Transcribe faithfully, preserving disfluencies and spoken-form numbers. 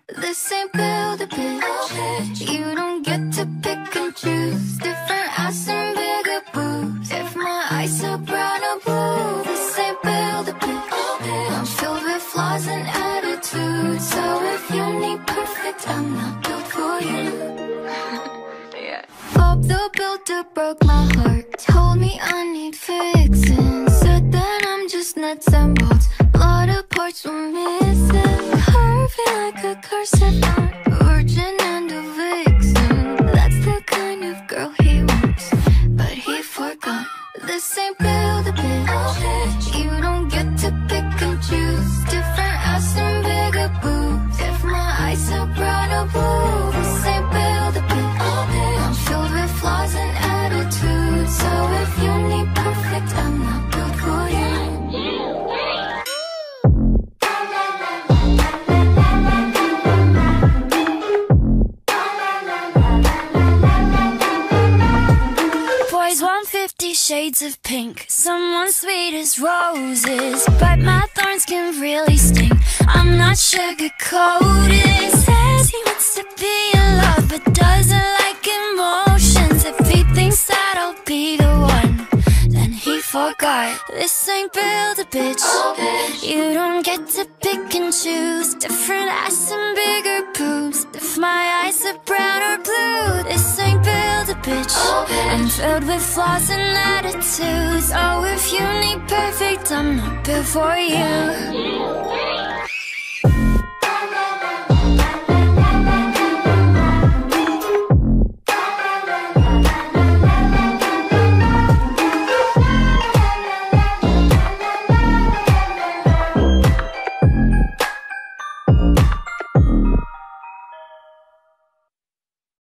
This ain't build a bitch. You don't get to pick and choose. Different ass and bigger boobs. If my eyes are brown or blue, this ain't build a bitch. I'm filled with flaws and attitudes. So if you need perfect, I'm not built for you. Yeah. Bob the Builder broke my heart. Told me I need fixing. Said that I'm just nuts and bolts. Lot of parts were missing. Curvy like a corset, not virgin and a vixen. That's the kind of girl he wants, but he forgot. This ain't build a bitch. You don't get to pick and choose. Different ass and bigger boobs. If my eyes are brown or blue, this ain't build a bitch. I'm filled with flaws and attitudes. So if you need perfect, I'm not built for you. Boys want fifty shades of pink, someone sweet as roses, but my thorns can really sting. I'm not sugar-coated. Says he wants to be in love, but doesn't like emotions. If he thinks that I'll be the one, then he forgot. This ain't build a bitch. You don't get to pick and choose. Different ass and bigger boobs. If my eyes are brown or blue, this ain't build a bitch. I'm filled with flaws and attitudes. Oh, if you need perfect, I'm not built for you.